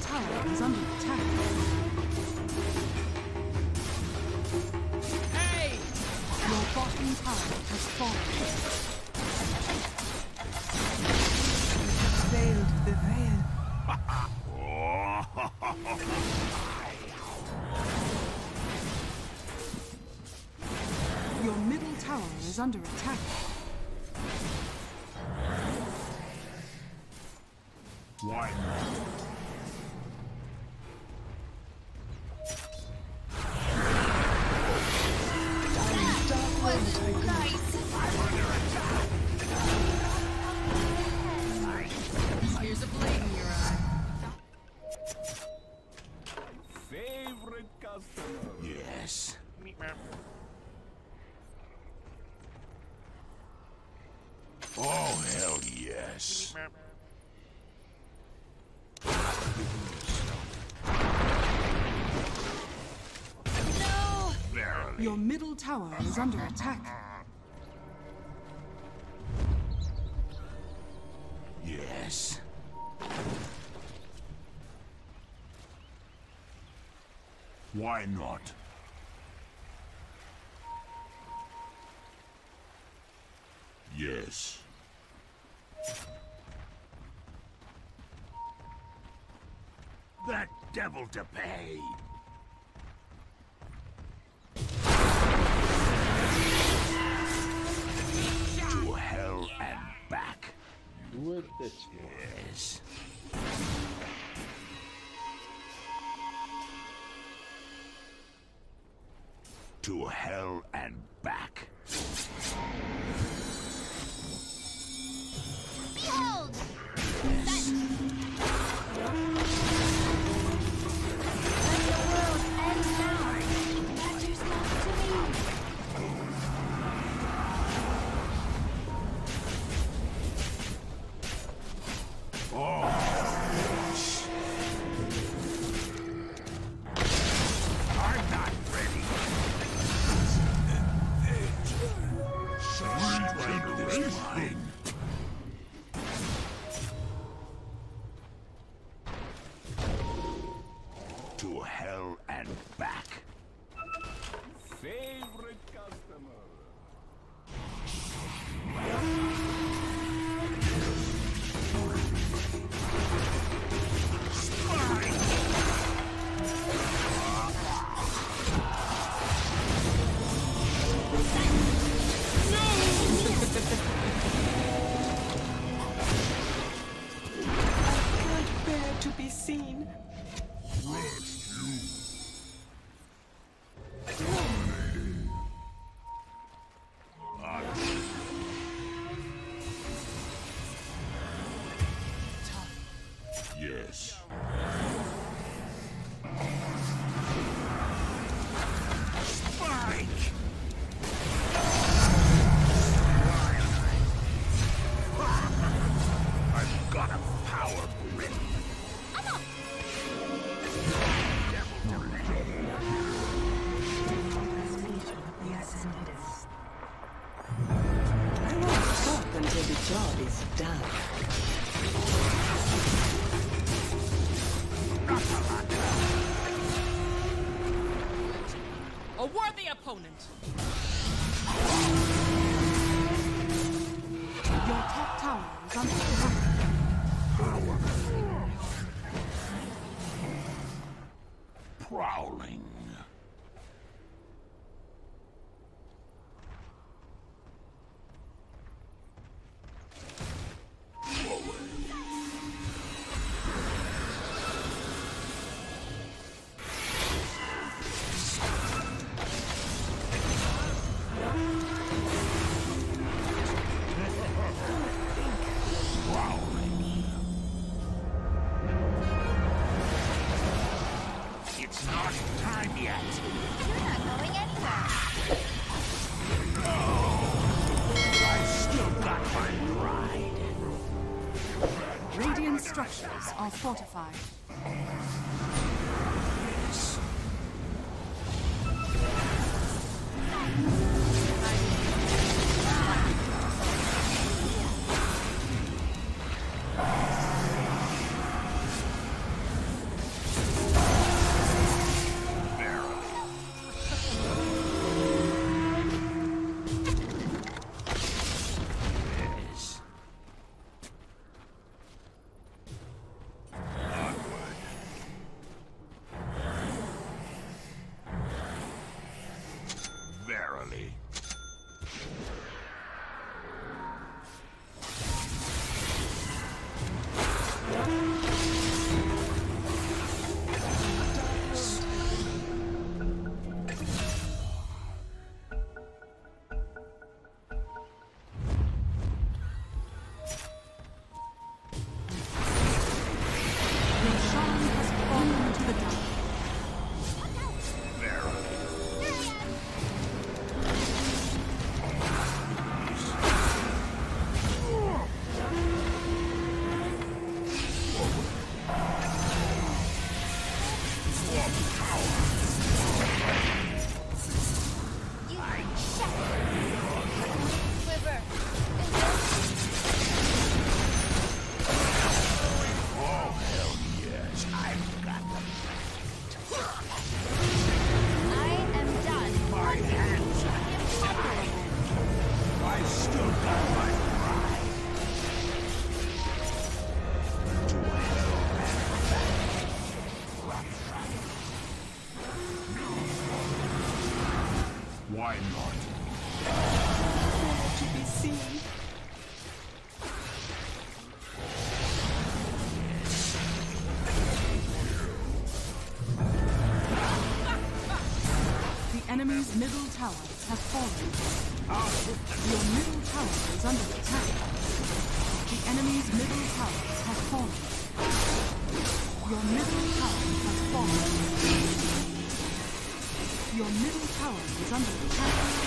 tower is under attack. Hey! Your bottom tower has fallen. Veiled the veil. Your middle tower is under attack. Why not? Here's a blade in your eye. Favorite customer. Yes. Oh, hell yes. No! Verily. Your middle tower is under attack. Yes. Why not? Yes. That devil to pay! To hell and back. With this Yes. To hell and back. Behold! Yes. Let the world end now. Matters not to me. Oh. I'm not ready. Sweet is mine. To hell and back. Favorite customer. Can't bear to be seen. Yes. Spike! I've got a power grip. I won't stop until the job is done. A worthy opponent. Your top tower is under attack. Prowling. It's not time yet. You're not going anywhere. I've still got my pride. Radiant structures are fortified. Yes. Verily. Roshan has fallen to the dark. Quiver. Yes, I've got them. I am done. My hands are Impossible. I still got my pride. To hell and back. Why not? Nowhere to be seen. The enemy's middle tower has fallen. Your middle tower is under attack. The enemy's middle tower has fallen. Your middle tower has fallen. Your middle tower is under attack.